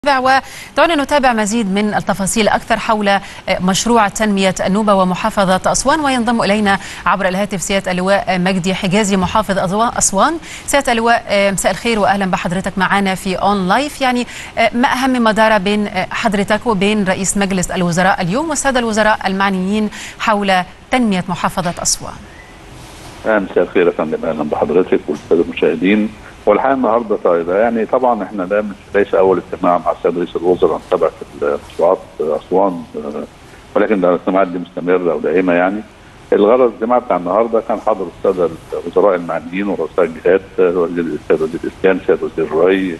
ودعونا نتابع مزيد من التفاصيل أكثر حول مشروع تنمية النوبة ومحافظة أسوان. وينضم إلينا عبر الهاتف سيادة اللواء مجدي حجازي محافظ أسوان. سيادة اللواء مساء الخير وأهلا بحضرتك معنا في أون لايف. يعني ما أهم ما دار بين حضرتك وبين رئيس مجلس الوزراء اليوم والسادة الوزراء المعنيين حول تنمية محافظة أسوان؟ مساء الخير يا فندم، اهلا بحضرتك والساده المشاهدين. والحقيقه النهارده يعني طبعا احنا ده ليس اول اجتماع مع السيد رئيس الوزراء تبع مشروعات اسوان، ولكن ده الاجتماعات دي مستمره ودائمه. يعني الغرض الاجتماع بتاع النهارده كان حاضر الساده الوزراء المعنيين ورؤساء الجهات، السيد وزير الاسكان، السيد وزير الري،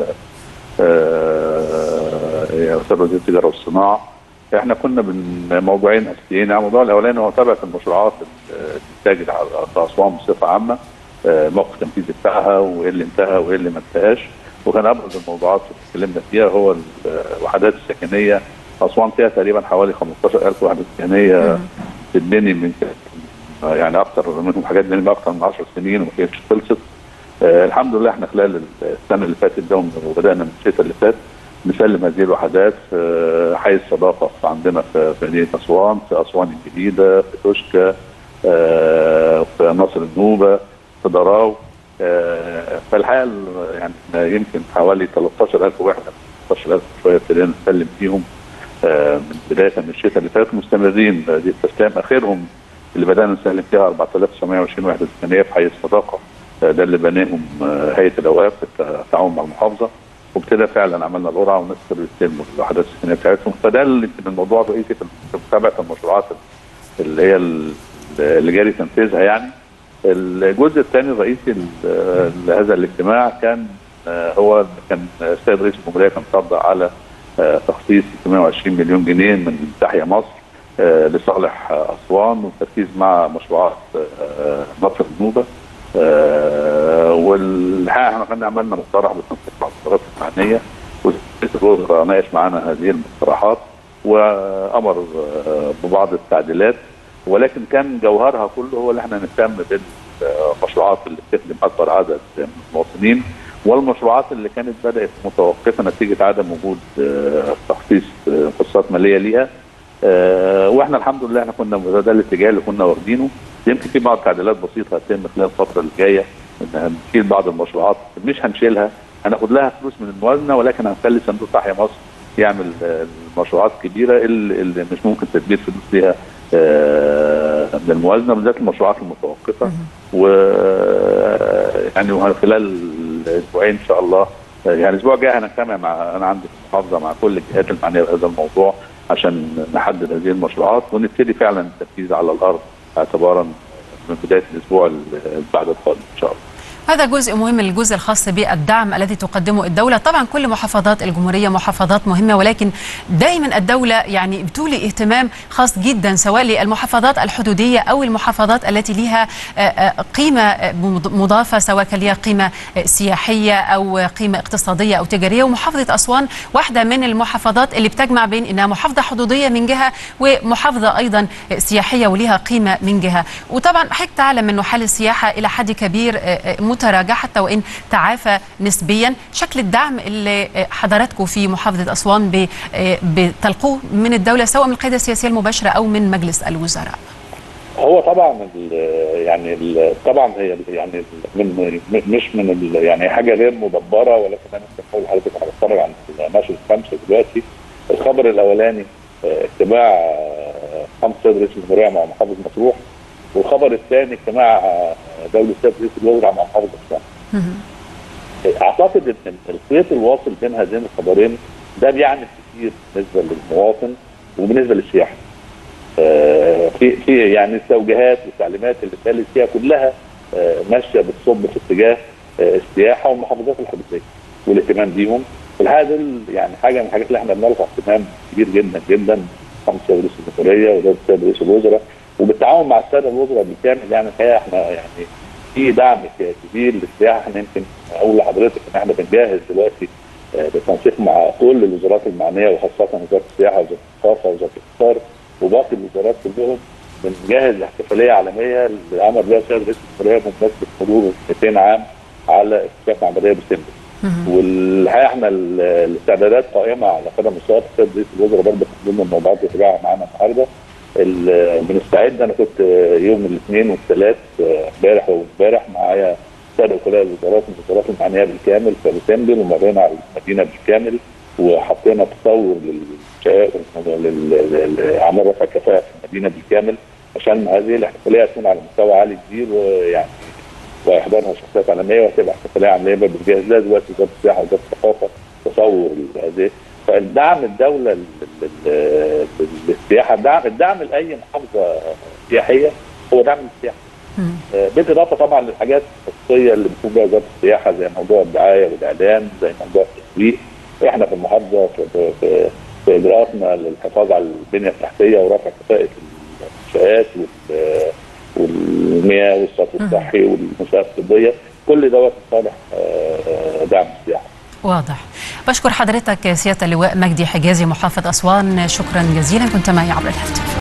السيد وزير التجاره والصناعه. احنا كنا من موضوعين اساسيين. الموضوع الاولاني هو متابعه المشروعات الانتاج على اسوان بصفه عامه، موقف التنفيذ بتاعها وايه اللي انتهى وايه اللي ما انتهاش. وكان ابرز الموضوعات اللي اتكلمنا فيها هو الوحدات السكنيه. اسوان فيها تقريبا حوالي 15,000 وحده سكنيه بتتبني من يعني اكثر منهم حاجات بتتبني اكثر من 10 سنين وما كانتش خلصت. الحمد لله احنا خلال السنه اللي فاتت ده وبدانا من الشتاء اللي فات نسلم هذه الوحدات في حي الصداقه عندنا في مدينه اسوان، في اسوان الجديده، في توشكا، في ناصر النوبه، في ضراو. فالحقيقه يعني يمكن حوالي 13,000 وحده، 13,000 شويه ابتدينا نسلم فيهم من بدايه من الشتاء اللي فات، مستمرين بهذه التسليم. اخرهم اللي بدانا نسلم فيها 4,920 وحده سكنيه في حي الصداقه، ده اللي بناهم هيئه الاوقاف بالتعاون مع المحافظه، وابتدى فعلا عملنا القرعه والناس ابتدوا يستلموا الوحدات السكنيه بتاعتهم. فده اللي يمكن الموضوع الرئيسي في متابعه المشروعات اللي هي اللي جاري تنفيذها. يعني الجزء الثاني الرئيسي لهذا الاجتماع كان هو كان السيد رئيس الجمهوريه كان صدق على تخصيص 620 مليون جنيه من تحيا مصر لصالح اسوان، والتركيز مع مشروعات نصر النوبه. والحقيقه احنا كنا عملنا مقترح بالتنسيق مع الوزارات المعنيه، ورئيس الوزراء ناقش معانا هذه المقترحات وامر ببعض التعديلات، ولكن كان جوهرها كله هو اللي احنا نهتم بالمشروعات اللي بتخدم اكبر عدد من المواطنين، والمشروعات اللي كانت بدات متوقفه نتيجه عدم وجود تخصيص خصوصات ماليه ليها. واحنا الحمد لله احنا كنا ده الاتجاه اللي كنا واخدينه. يمكن في بعض التعديلات بسيطه هتتم خلال الفتره اللي جايه، ان هنشيل بعض المشروعات، مش هنشيلها، هناخد لها فلوس من الموازنه، ولكن هنخلي صندوق تحيا مصر يعمل المشروعات الكبيره اللي مش ممكن تدبير فلوس ليها من الموازنه، بالذات المشروعات المتوقفه. و يعني خلال اسبوعين ان شاء الله، يعني الاسبوع الجاي هنجتمع انا عندي في المحافظه مع كل الجهات المعنيه بهذا الموضوع عشان نحدد هذه المشروعات ونبتدي فعلا التنفيذ على الارض اعتبارا من بدايه الاسبوع اللي بعد القادم ان شاء الله. هذا جزء مهم، الجزء الخاص بالدعم الذي تقدمه الدولة. طبعا كل محافظات الجمهورية محافظات مهمة، ولكن دائما الدولة يعني بتولي اهتمام خاص جدا سواء للمحافظات الحدودية أو المحافظات التي لها قيمة مضافة، سواء كان لها قيمة سياحية أو قيمة اقتصادية أو تجارية. ومحافظة أسوان واحدة من المحافظات اللي بتجمع بين إنها محافظة حدودية من جهة ومحافظة أيضا سياحية ولها قيمة من جهة. وطبعا حضرتك تعلم أنه حال السياحة إلى حد كبير متراجع حتى وإن تعافى نسبيا. شكل الدعم اللي حضراتكم في محافظة أسوان بتلقوه من الدولة سواء من القيادة السياسية المباشرة أو من مجلس الوزراء؟ هو طبعا طبعا هي يعني مش من يعني حاجه غير مدبره، ولكن انا بقول لحضرتك انا بتفرج على نشر الخمسه دلوقتي. الخبر الاولاني اجتماع خمس سيد رئيس الجمهوريه مع محافظ مطروح، والخبر الثاني اجتماع دولة السيد رئيس الوزراء مع محافظة أسوان. اعتقد ان الخيط الواصل بين هذين الخبرين ده بيعني كتير بالنسبه للمواطن وبالنسبه للسياحه. في يعني التوجيهات والتعليمات اللي اتقالت فيها كلها ماشيه بتصب في اتجاه السياحه والمحافظات الحدوديه والاهتمام بيهم. والحقيقه دول يعني حاجه من الحاجات اللي احنا بنرفع اهتمام كبير جدا جدا خمس سيد رئيس الجمهوريه ودولة السيد رئيس الوزراء، وبالتعاون مع الساده الوزراء بالكامل. يعني الحقيقه احنا يعني في دعم كبير للسياحه. احنا يمكن اقول لحضرتك ان احنا بنجهز دلوقتي بالتنسيق مع كل الوزارات المعنيه، وخاصه وزاره السياحه ووزاره الثقافه ووزاره الاقتصاد وباقي الوزارات كلهم، بنجهز احتفاليه عالميه اللي امر بها السيد رئيس الجمهوريه بمناسبه مرور 200 عام على اكتشاف معبديه بسمبل. والحقيقه احنا الاستعدادات قائمه على قدم السياق. السيد رئيس الوزراء برضه من ضمن الموضوعات اللي تابعها معانا النهارده. بنستعد. انا كنت يوم الاثنين والثلاث امبارح وامبارح معايا الساده وكلاء الوزارات من الوزارات المعنيه بالكامل في الاسمبل، ومرينا على المدينه بالكامل وحطينا تصور لاعمال رفع الكفاءه في المدينه بالكامل عشان هذه الاحتفاليه تكون على مستوى عالي كبير، ويعني ويحضرها شخصيات عالميه وهتبقى احتفاليه عالميه بتجهز لها دلوقتي وزاره السياحه ووزاره الثقافه تصور هذه. فالدعم الدوله للسياحه، الدعم لاي محافظه سياحيه هو دعم للسياحه. بالاضافه طبعا للحاجات الخصوصيه اللي بتكون بها وزاره السياحه زي موضوع الدعايه والاعلان، زي موضوع التسويق. احنا في المحافظه في اجراءاتنا للحفاظ على البنيه التحتيه ورفع كفاءه المنشات والمياه والصرف الصحي والمنشات الطبيه، كل دوت لصالح دعم السياحه. واضح. بشكر حضرتك سياده اللواء مجدي حجازي محافظ اسوان، شكرا جزيلا، كنت معي عبر الهاتف.